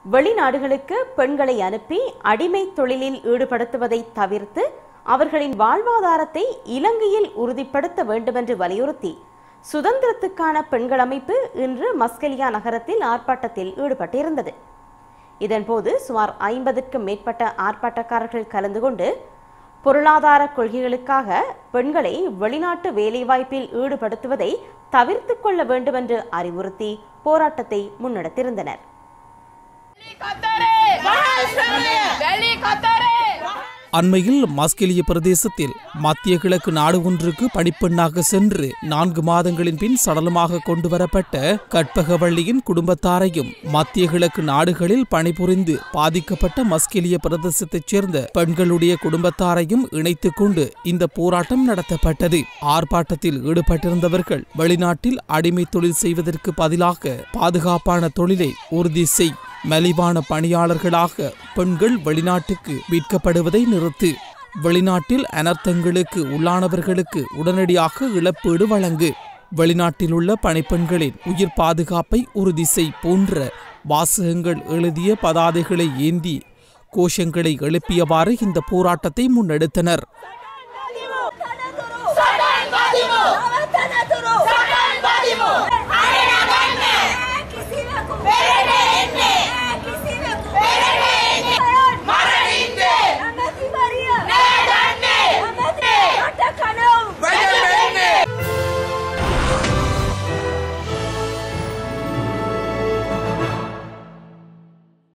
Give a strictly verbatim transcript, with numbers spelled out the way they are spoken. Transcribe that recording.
வெளிநாடுகளுக்கு பெண்களை அனுப்பி அடிமை தொழிலில் ஈடுபடுத்துவதை தவிர்த்து அவர்களின் வாழ்வாதாரத்தை இலங்கையில் உறுதிப்படுத்த வேண்டுமென்று வலியுறுத்தி சுதந்திரத்துக்கான பெண்கள் அமைப்பு இன்று மஸ்கெலியா நகரத்தில் ஆர்ப்பாட்டத்தில் ஈடுபட்டிருந்தது. இதன்போது சுமார் ஐம்பதுக்கும் மேற்பட்ட ஆர்ப்பாட்டக்காரர்கள் கலந்து கொண்டு பொருளாதார கொள்கைகளுக்காக பெண்களை வெளிநாட்டு வேலைவாய்ப்பில் ஈடுபடுத்துவதை தவிர்த்து கொள்ள வேண்டுமென்று அறிவுறுத்தி போராட்டத்தை முன்னெடுத்திருந்தனர். அண்மையில் மஸ்கெலியா பிரதேசத்தில் மத்திய கிழக்கு நாடு ஒன்றுக்கு பணிப்பெண்ணாக சென்று நான்கு மாதங்களின் பின் சடலமாக கொண்டு வரப்பட்ட கற்பகவள்ளியின் குடும்பத்தாரையும் மத்திய கிழக்கு நாடுகளில் பணிபுரிந்து பாதிக்கப்பட்ட மஸ்கெலியா பிரதேசத்தைச் சேர்ந்த பெண்களுடைய குடும்பத்தாரையும் இணைத்துக் கொண்டு இந்த போராட்டம் நடத்தப்பட்டது. ஆர்ப்பாட்டத்தில் ஈடுபட்டிருந்தவர்கள் வெளிநாட்டில் அடிமை தொழில் செய்வதற்கு பதிலாக பாதுகாப்பான தொழிலை உறுதி செய், மலிவான பணியாளர்களாக பெண்கள் வெளிநாட்டுக்கு விற்கப்படுவதை நிறுத்து, வெளிநாட்டில் அனர்த்தங்களுக்கு உள்ளானவர்களுக்கு உடனடியாக இழப்பீடு வழங்கு, வெளிநாட்டில் உள்ள பணிப்பெண்களின் உயிர் பாதுகாப்பை உறுதி செய் போன்ற வாசகங்கள் எழுதிய பதாதைகளை ஏந்தி கோஷங்களை எழுப்பியவாறு இந்த போராட்டத்தை முன்னெடுத்தனர்.